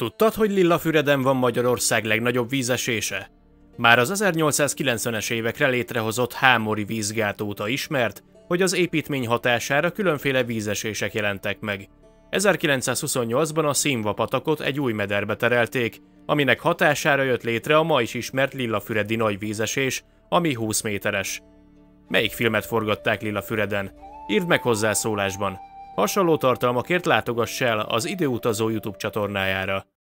Tudtad, hogy Lillafüreden van Magyarország legnagyobb vízesése? Már az 1890-es évekre létrehozott Hámori vízgát óta ismert, hogy az építmény hatására különféle vízesések jelentek meg. 1928-ban a Színva-patakot egy új mederbe terelték, aminek hatására jött létre a ma is ismert lillafüredi nagy vízesés, ami 20 méteres. Melyik filmet forgatták Lillafüreden? Írd meg hozzászólásban. Hasonló tartalmakért látogass el az Időutazó YouTube csatornájára.